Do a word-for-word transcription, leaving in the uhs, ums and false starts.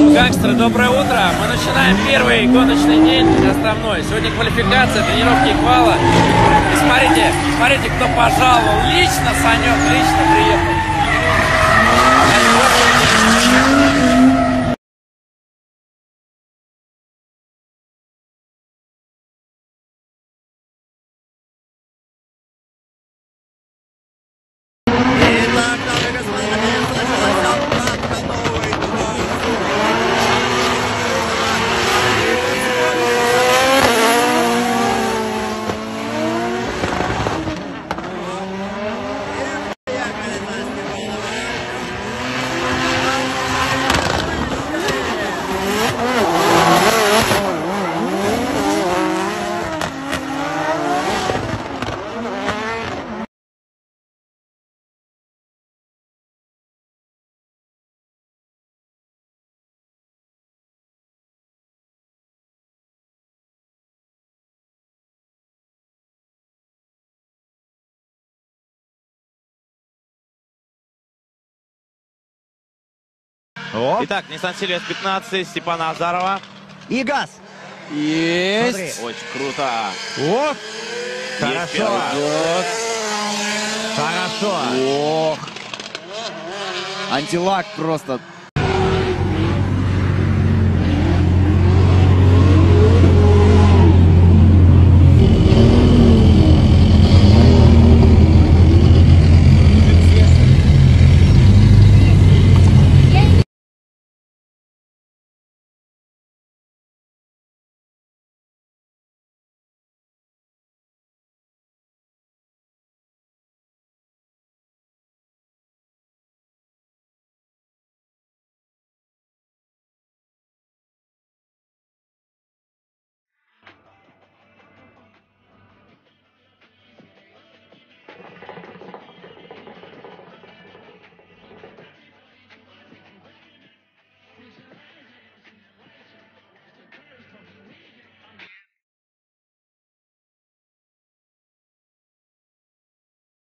Гангстеры, доброе утро. Мы начинаем первый гоночный день основной. Сегодня квалификация, тренировки квала. И смотрите, смотрите, кто пожаловал. Лично Санек, лично приехал. О. Итак, Nissan Сильвиас пятнадцать, Степана Азарова. И газ. Есть. Смотри. Очень круто. О. Есть Хорошо. первый год. Хорошо. Ох. Антилак просто